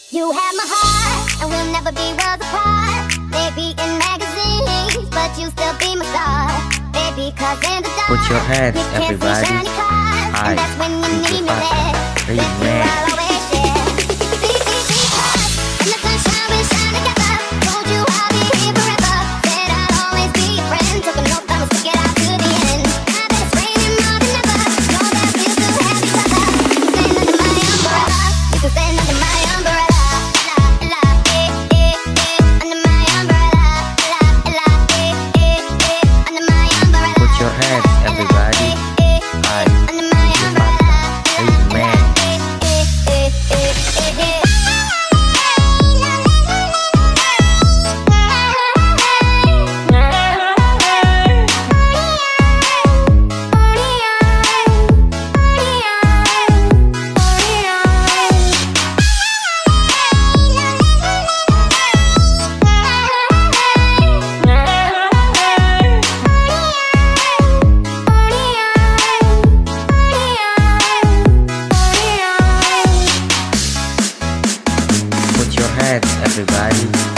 You have my heart, and we'll never be worlds apart. Maybe in magazines, but you still be my star. Baby, cause in the dark, put your hands, you can't everybody. see shiny cars, and that's when you need me there. With you, I'll always share. Because when the sunshine will shine together, told you I'll be here forever. Said I'd always be your friend, took an oath I'ma stick it out to the end. Now that it's raining more than ever, know that we'll still have each other. You can stand under my umbrella, you can stand under my umbrella. Put your hands, everybody. Everybody.